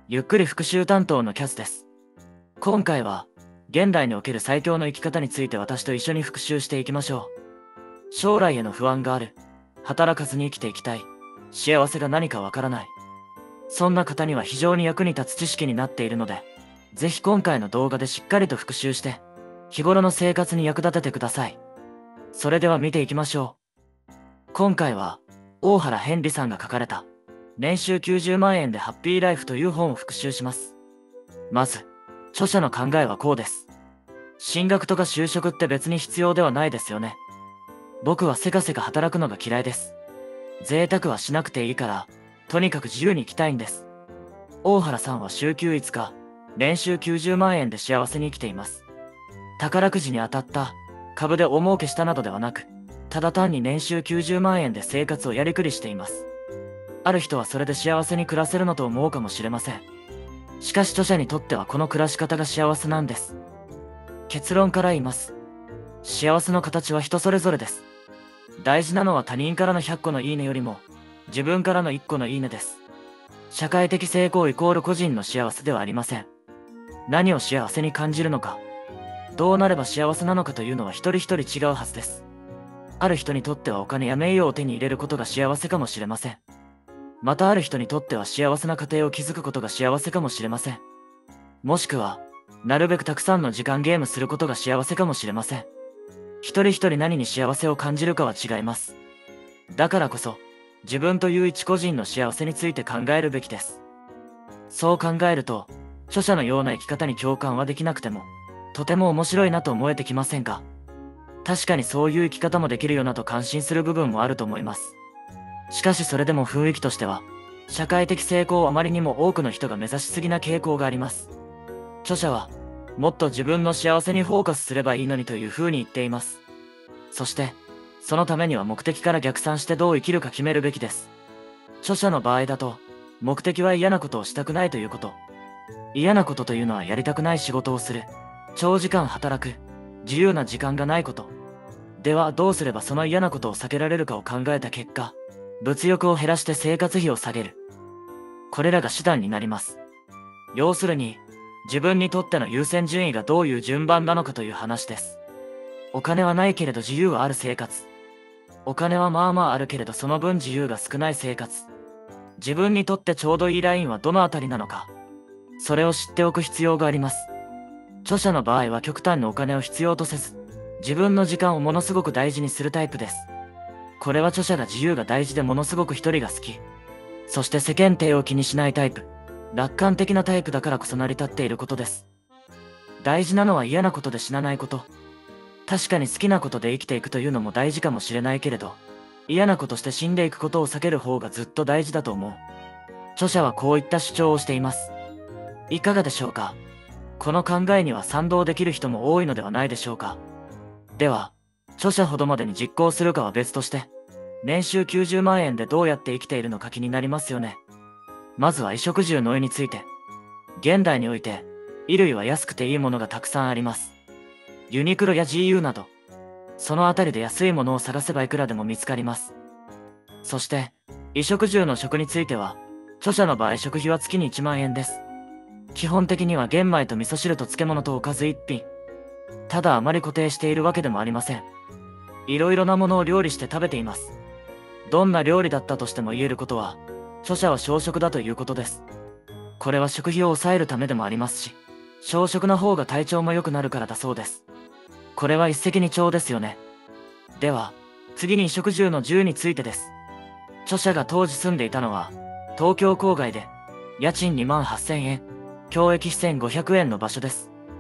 ゆっくり復習担当のキャスです。今回は、現代における最強の生き方について私と一緒に復習していきましょう。将来への不安がある。働かずに生きていきたい。幸せが何かわからない。そんな方には非常に役に立つ知識になっているので、ぜひ今回の動画でしっかりと復習して、日頃の生活に役立ててください。それでは見ていきましょう。今回は、大原ヘンリさんが書かれた、年収90万円でハッピーライフという本を復習します。まず、著者の考えはこうです。進学とか就職って別に必要ではないですよね。僕はせかせか働くのが嫌いです。贅沢はしなくていいから、とにかく自由に生きたいんです。大原さんは週休5日、年収90万円で幸せに生きています。宝くじに当たった、株で大儲けしたなどではなく、ただ単に年収90万円で生活をやりくりしています。ある人はそれで幸せに暮らせるのと思うかもしれません。しかし著者にとってはこの暮らし方が幸せなんです。結論から言います。幸せの形は人それぞれです。大事なのは他人からの100個のいいねよりも、自分からの1個のいいねです。社会的成功イコール個人の幸せではありません。何を幸せに感じるのか、どうなれば幸せなのかというのは一人一人違うはずです。ある人にとってはお金や名誉を手に入れることが幸せかもしれません。またある人にとっては幸せな家庭を築くことが幸せかもしれません。もしくは、なるべくたくさんの時間ゲームすることが幸せかもしれません。一人一人何に幸せを感じるかは違います。だからこそ、自分という一個人の幸せについて考えるべきです。そう考えると、著者のような生き方に共感はできなくても、とても面白いなと思えてきませんか？確かにそういう生き方もできるよなと感心する部分もあると思います。しかしそれでも雰囲気としては、社会的成功をあまりにも多くの人が目指しすぎな傾向があります。著者は、もっと自分の幸せにフォーカスすればいいのにという風に言っています。そして、そのためには目的から逆算してどう生きるか決めるべきです。著者の場合だと、目的は嫌なことをしたくないということ。嫌なことというのはやりたくない仕事をする。長時間働く。自由な時間がないこと。ではどうすればその嫌なことを避けられるかを考えた結果、物欲を減らして生活費を下げる。これらが手段になります。要するに、自分にとっての優先順位がどういう順番なのかという話です。お金はないけれど自由はある生活。お金はまあまああるけれどその分自由が少ない生活。自分にとってちょうどいいラインはどのあたりなのか。それを知っておく必要があります。著者の場合は極端にお金を必要とせず、自分の時間をものすごく大事にするタイプです。これは著者が自由が大事でものすごく一人が好き。そして世間体を気にしないタイプ。楽観的なタイプだからこそ成り立っていることです。大事なのは嫌なことで死なないこと。確かに好きなことで生きていくというのも大事かもしれないけれど、嫌なことして死んでいくことを避ける方がずっと大事だと思う。著者はこういった主張をしています。いかがでしょうか？この考えには賛同できる人も多いのではないでしょうか。では、著者ほどまでに実行するかは別として、年収90万円でどうやって生きているのか気になりますよね。まずは衣食住の上について。現代において、衣類は安くていいものがたくさんあります。ユニクロや GU など、そのあたりで安いものを探せばいくらでも見つかります。そして、衣食住の食については、著者の場合食費は月に1万円です。基本的には玄米と味噌汁と漬物とおかず1品。ただあまり固定しているわけでもありません。いろいろなものを料理して食べています。どんな料理だったとしても言えることは、著者は小食だということです。これは食費を抑えるためでもありますし、小食な方が体調も良くなるからだそうです。これは一石二鳥ですよね。では、次に衣食住の住についてです。著者が当時住んでいたのは、東京郊外で、家賃28,000円、教育費1,500円の場所です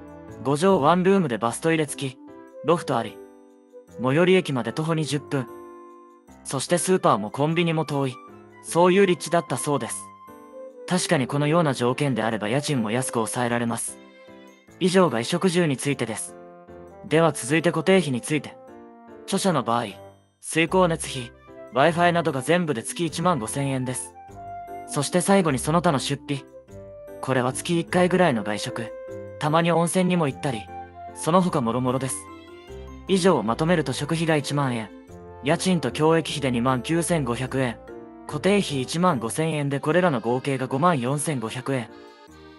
。5畳ワンルームでバスト入れ付き、ロフトあり。最寄り駅まで徒歩20分。そしてスーパーもコンビニも遠い。そういう立地だったそうです。確かにこのような条件であれば家賃も安く抑えられます。以上が衣食住についてです。では続いて固定費について。著者の場合、水光熱費、Wi-Fi などが全部で月15,000円です。そして最後にその他の出費。これは月1回ぐらいの外食。たまに温泉にも行ったり、その他もろもろです。以上をまとめると食費が1万円。家賃と教育費で29,500円。固定費15,000円でこれらの合計が54,500円。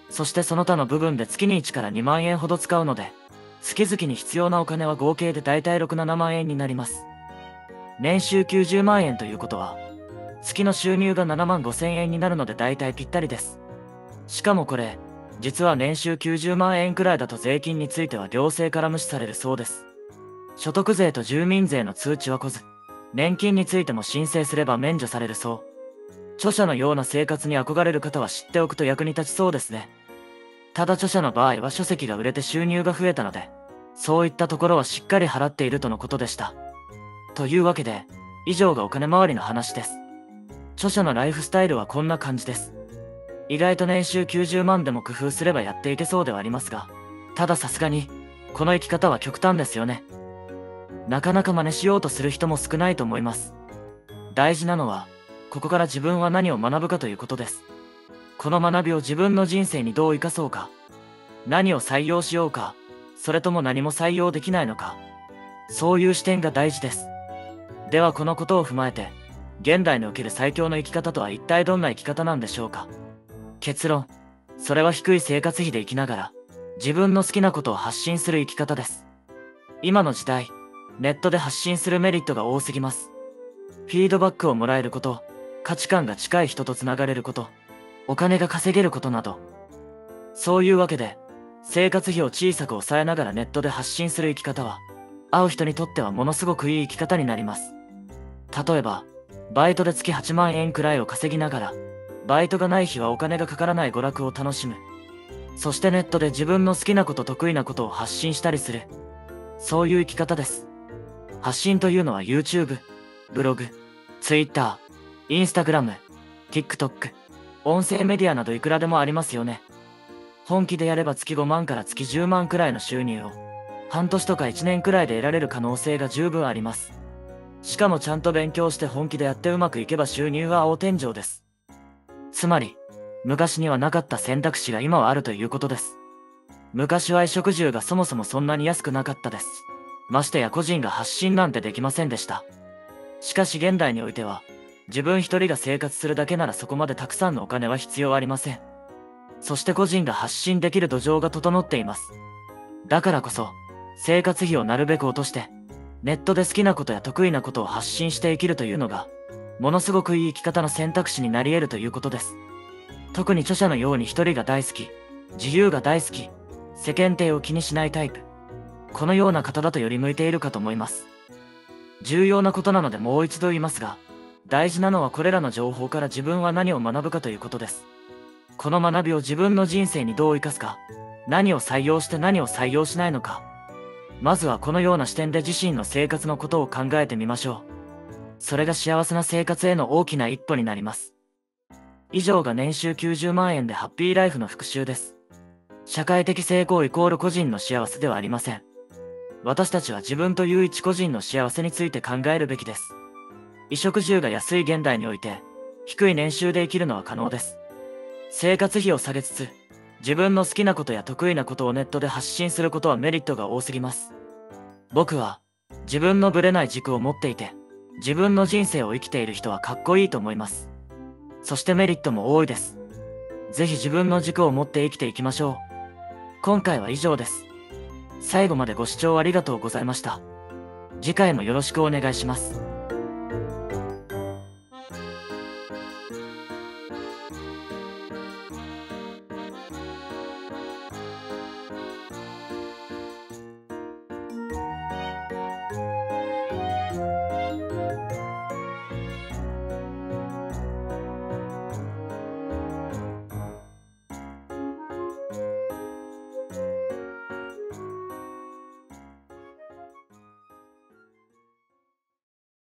そしてその他の部分で月に1から2万円ほど使うので、月々に必要なお金は合計でだいたい6、7万円になります。年収90万円ということは、月の収入が7万5千円になるのでだいたいぴったりです。しかもこれ、実は年収90万円くらいだと税金については行政から無視されるそうです。所得税と住民税の通知は来ず、年金についても申請すれば免除されるそう。著者のような生活に憧れる方は知っておくと役に立ちそうですね。ただ著者の場合は書籍が売れて収入が増えたので、そういったところはしっかり払っているとのことでした。というわけで、以上がお金回りの話です。著者のライフスタイルはこんな感じです。意外と年収90万でも工夫すればやっていけそうではありますが、たださすがに、この生き方は極端ですよね。なかなか真似しようとする人も少ないと思います。大事なのは、ここから自分は何を学ぶかということです。この学びを自分の人生にどう生かそうか、何を採用しようか、それとも何も採用できないのか、そういう視点が大事です。ではこのことを踏まえて、現代における最強の生き方とは一体どんな生き方なんでしょうか。結論、それは低い生活費で生きながら、自分の好きなことを発信する生き方です。今の時代、ネットで発信するメリットが多すぎます。フィードバックをもらえること、価値観が近い人とつながれること、お金が稼げることなど。そういうわけで、生活費を小さく抑えながらネットで発信する生き方は、会う人にとってはものすごくいい生き方になります。例えば、バイトで月8万円くらいを稼ぎながら、バイトがない日はお金がかからない娯楽を楽しむ。そしてネットで自分の好きなこと得意なことを発信したりする。そういう生き方です。発信というのは YouTube、ブログ、Twitter、Instagram、TikTok、音声メディアなどいくらでもありますよね。本気でやれば月5万から月10万くらいの収入を、半年とか1年くらいで得られる可能性が十分あります。しかもちゃんと勉強して本気でやってうまくいけば収入は青天井です。つまり、昔にはなかった選択肢が今はあるということです。昔は衣食住がそもそもそんなに安くなかったです。ましてや個人が発信なんてできませんでした。しかし現代においては、自分一人が生活するだけならそこまでたくさんのお金は必要ありません。そして個人が発信できる土壌が整っています。だからこそ、生活費をなるべく落として、ネットで好きなことや得意なことを発信して生きるというのが、ものすごくいい生き方の選択肢になり得るということです。特に著者のように一人が大好き、自由が大好き、世間体を気にしないタイプ。このような方だとより向いているかと思います。重要なことなのでもう一度言いますが、大事なのはこれらの情報から自分は何を学ぶかということです。この学びを自分の人生にどう生かすか、何を採用して何を採用しないのか。まずはこのような視点で自身の生活のことを考えてみましょう。それが幸せな生活への大きな一歩になります。以上が年収90万円でハッピーライフの復習です。社会的成功イコール個人の幸せではありません。私たちは自分という一個人の幸せについて考えるべきです。衣食住が安い現代において、低い年収で生きるのは可能です。生活費を下げつつ、自分の好きなことや得意なことをネットで発信することはメリットが多すぎます。僕は、自分のぶれない軸を持っていて、自分の人生を生きている人はかっこいいと思います。そしてメリットも多いです。ぜひ自分の軸を持って生きていきましょう。今回は以上です。最後までご視聴ありがとうございました。次回もよろしくお願いします。